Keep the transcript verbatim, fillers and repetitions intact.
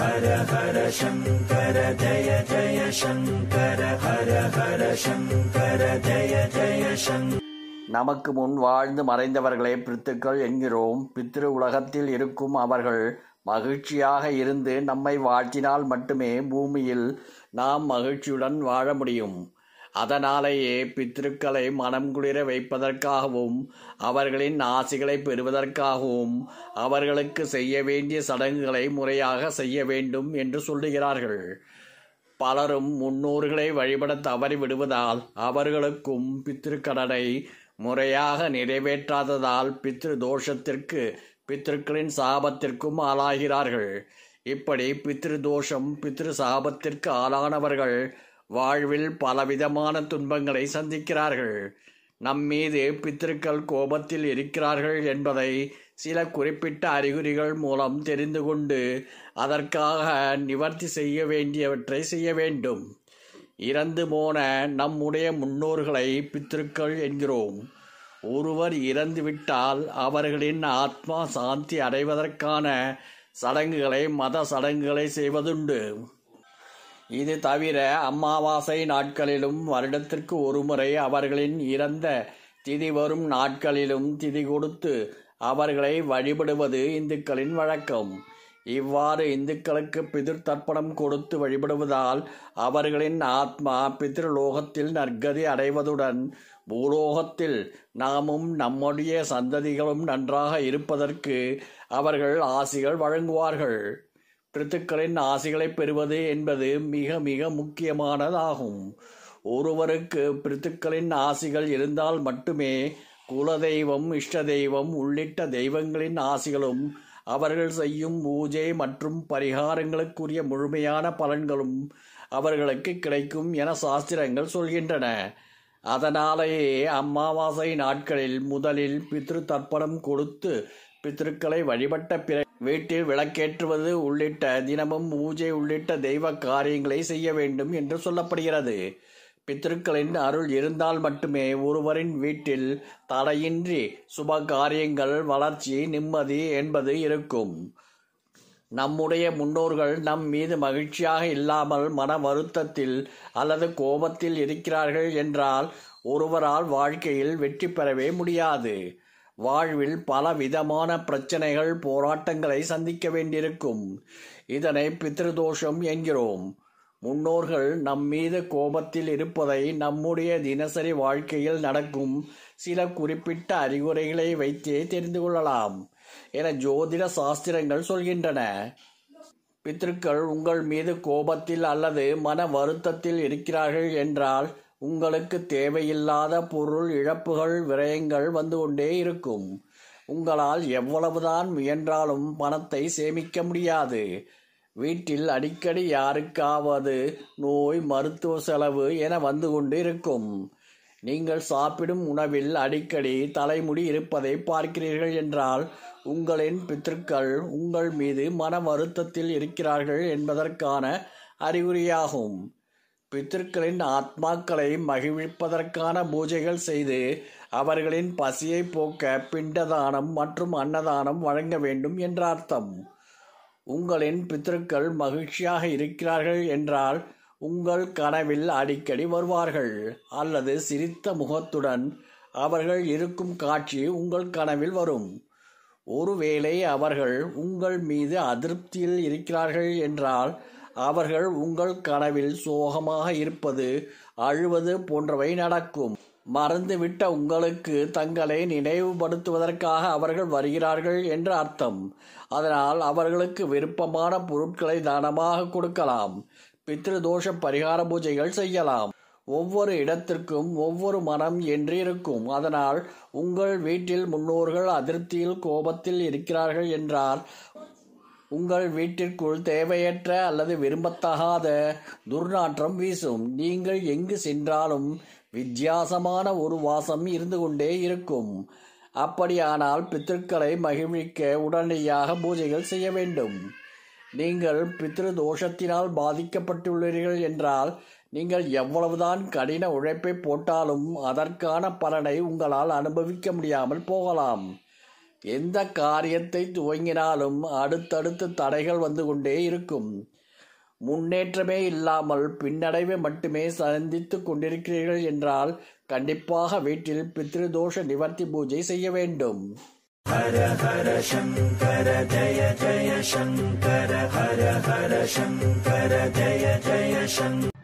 ஹர ஹர சங்கர ஜய ஜய சங்கர ஹர ஹர சங்கர ஜய ஜய சங்கர. நமக்கு முன் வாழ்ந்து மறைந்தவர்களே பித்ருக்கள் என்கிறோம். பித்ரு உலகத்தில் இருக்கும் அவர்கள் மகிழ்ச்சியாக இருந்து நம்மை வாழ்த்தினால் மட்டுமே பூமியில் நாம் மகிழ்ச்சியுடன் வாழ முடியும். அதனாலேயே பித்ருக்களை மனம் குளிர வைப்பதற்காகவும் அவர்களின் ஆசிகளை பெறுவதற்காகவும் அவர்களுக்கு செய்ய வேண்டிய சடங்குகளை முறையாக செய்ய வேண்டும் என்று சொல்லுகிறார்கள். பலரும் முன்னோர்களை வழிபட தவறி விடுவதால் அவர்களுக்கும் பித்ருக்கடனை முறையாக நிறைவேற்றாததால் பித்ரு தோஷத்திற்கு பித்ருக்களின் சாபத்திற்கும் ஆளாகிறார்கள். இப்படி பித்ரு தோஷம் பித்ரு சாபத்திற்கு ஆளானவர்கள் வாழ்வில் பலவிதமான துன்பங்களை சந்திக்கிறார்கள். நம்மீது பித்ருக்கள் கோபத்தில் இருக்கிறார்கள் என்பதை சில குறிப்பிட்ட அறிகுறிகள் மூலம் தெரிந்து கொண்டு அதற்காக நிவர்த்தி செய்ய வேண்டியவற்றை செய்ய வேண்டும். இறந்து போன நம்முடைய முன்னோர்களை பித்ருக்கள் என்கிறோம். ஒருவர் இறந்துவிட்டால் அவர்களின் ஆத்மா சாந்தி அடைவதற்கான சடங்குகளை மத சடங்குகளை செய்வதுண்டு. இது தவிர அமாவாசை நாட்களிலும் வருடத்திற்கு ஒருமுறை அவர்களின் இறந்த திதி வரும் நாட்களிலும் திதி கொடுத்து அவர்களை வழிபடுவது இந்துக்களின் வழக்கம். இவ்வாறு இந்துக்களுக்கு பிதிர் தர்ப்பணம் கொடுத்து வழிபடுவதால் அவர்களின் ஆத்மா பித்ருலோகத்தில் நற்கதி அடைவதுடன் பூலோகத்தில் நாமும் நம்முடைய சந்ததிகளும் நன்றாக இருப்பதற்கு அவர்கள் ஆசிகள் வழங்குவார்கள். பித்ருக்களின் ஆசிகளை பெறுவது என்பது மிக மிக முக்கியமானதாகும். ஒருவருக்கு பித்ருக்களின் ஆசிகள் இருந்தால் மட்டுமே குலதெய்வம், இஷ்ட தெய்வம் உள்ளிட்ட தெய்வங்களின் ஆசிகளும் அவர்கள் செய்யும் பூஜை மற்றும் பரிகாரங்களுக்குரிய முழுமையான பலன்களும் அவர்களுக்கு கிடைக்கும் என சாஸ்திரங்கள் சொல்கின்றன. அதனாலேயே அமாவாசை நாட்களில் முதலில் பித்ரு தர்ப்பணம் கொடுத்து பித்ருக்களை வழிபட்ட பிற வீட்டில் விளக்கேற்றுவது உள்ளிட்ட தினமும் பூஜை உள்ளிட்ட தெய்வ காரியங்களை செய்ய வேண்டும் என்று சொல்லப்படுகிறது. பித்ருக்களின் அருள் இருந்தால் மட்டுமே ஒருவரின் வீட்டில் தடையின்றி சுப காரியங்கள், வளர்ச்சி, நிம்மதி என்பது இருக்கும். நம்முடைய முன்னோர்கள் நம் மீது மகிழ்ச்சியாக இல்லாமல் மன வருத்தத்தில் அல்லது கோபத்தில் இருக்கிறார்கள் என்றால் ஒருவரால் வாழ்க்கையில் வெற்றி பெறவே முடியாது. வாழ்வில் பல விதமான பிரச்சனைகள், போராட்டங்களை சந்திக்க வேண்டியிருக்கும். இதனை பித்ருதோஷம் என்கிறோம். முன்னோர்கள் நம் மீது கோபத்தில் இருப்பதை நம்முடைய தினசரி வாழ்க்கையில் நடக்கும் சில குறிப்பிட்ட அறிகுறிகளை வைத்தே தெரிந்து கொள்ளலாம் என ஜோதிட சாஸ்திரங்கள் சொல்கின்றன. பித்ருக்கள் உங்கள் மீது கோபத்தில் அல்லது மன வருத்தத்தில் இருக்கிறார்கள் என்றால் உங்களுக்கு தேவையில்லாத பொருள் இழப்புகள், விரயங்கள் வந்து கொண்டே இருக்கும். உங்களால் எவ்வளவுதான் முயன்றாலும் பணத்தை சேமிக்க முடியாது. வீட்டில் அடிக்கடி யாருக்காவது நோய், மருத்துவ செலவு என வந்து கொண்டு இருக்கும். நீங்கள் சாப்பிடும் உணவில் அடிக்கடி தலைமுடி இருப்பதை பார்க்கிறீர்கள் என்றால் உங்களின் பித்ருக்கள் உங்கள் மீது மன வருத்தத்தில் இருக்கிறார்கள் என்பதற்கான அறிகுறியாகும். பித்ருக்களின் ஆத்மாக்களை மகிழ்விப்பதற்கான பூஜைகள் செய்து அவர்களின் பசியை போக்க பிண்டதானம் மற்றும் அன்னதானம் வழங்க வேண்டும் என்ற அர்த்தம். உங்களின் பித்ருக்கள் மகிழ்ச்சியாக இருக்கிறார்கள் என்றால் உங்கள் கனவில் அடிக்கடி வருவார்கள் அல்லது சிரித்த முகத்துடன் அவர்கள் இருக்கும் காட்சி உங்கள் கனவில் வரும். ஒருவேளை அவர்கள் உங்கள் மீது அதிருப்தியில் இருக்கிறார்கள் என்றால் அவர்கள் உங்கள் கனவில் சோகமாக இருப்பது, அழுவது போன்றவை நடக்கும். மறந்துவிட்ட உங்களுக்கு தங்களை நினைவுபடுத்துவதற்காக அவர்கள் வருகிறார்கள் என்று அர்த்தம். அதனால் அவர்களுக்கு விருப்பமான பொருட்களை தானமாக கொடுக்கலாம். பித்ருதோஷ பரிகார பூஜைகள் செய்யலாம். ஒவ்வொரு இடத்திற்கும் ஒவ்வொரு மனம் என்று இருக்கும். அதனால் உங்கள் வீட்டில் முன்னோர்கள் அதிருப்தியில், கோபத்தில் இருக்கிறார்கள் என்றால் உங்கள் வீட்டிற்குள் தேவையற்ற அல்லது விரும்பத்தகாத துர்நாற்றம் வீசும். நீங்கள் எங்கு சென்றாலும் வித்தியாசமான ஒரு வாசம் இருந்து கொண்டே இருக்கும். அப்படியானால் பித்ருக்களை மகிழ்விக்க உடனடியாக பூஜைகள் செய்ய வேண்டும். நீங்கள் பித்ரு தோஷத்தினால் பாதிக்கப்பட்டுள்ளீர்கள் என்றால் நீங்கள் எவ்வளவுதான் கடின உழைப்பை போட்டாலும் அதற்கான பலனை உங்களால் அனுபவிக்க முடியாமல் போகலாம். எந்த காரியத்தை துவங்கினாலும் அடுத்தடுத்து தடைகள் வந்து கொண்டே இருக்கும். முன்னேற்றமே இல்லாமல் பின்னடைவை மட்டுமே சந்தித்து கொண்டிருக்கிறீர்கள் என்றால் கண்டிப்பாக வீட்டில் பித்ருதோஷ நிவர்த்தி பூஜை செய்ய வேண்டும். ஹர ஹர சங்கர ஜய ஜய சங்கர ஹர ஹர சங்கர ஜய ஜய சங்கர.